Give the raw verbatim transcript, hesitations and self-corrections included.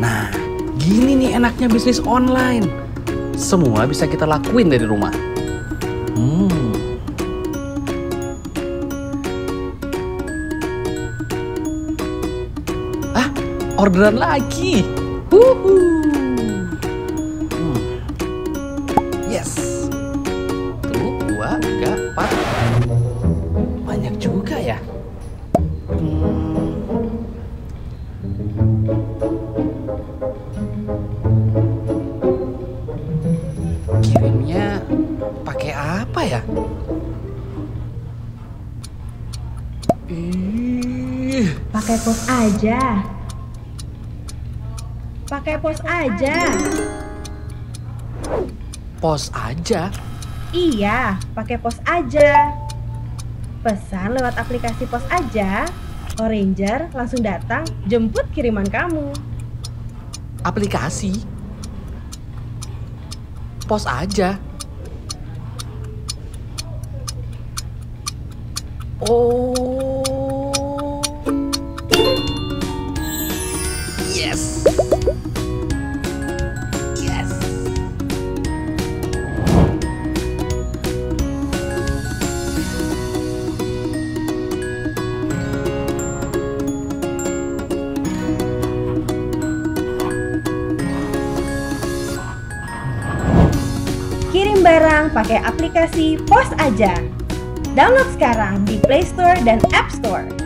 Nah, gini nih enaknya bisnis online. Semua bisa kita lakuin dari rumah. Hmm. Ah, orderan lagi. Huhu. Hmm. Yes. Tuh, dua, tiga, empat. Banyak juga ya. Hmm. Kirimnya pakai apa ya? Ih. Pakai pos aja. Pakai pos aja. Pos aja? Iya, pakai pos aja. Pesan lewat aplikasi pos aja, Oranger langsung datang jemput kiriman kamu. Aplikasi? Pos aja? Oh. Yes. Yes. Kirim barang pakai aplikasi Pos Aja. Download sekarang di Play Store dan App Store.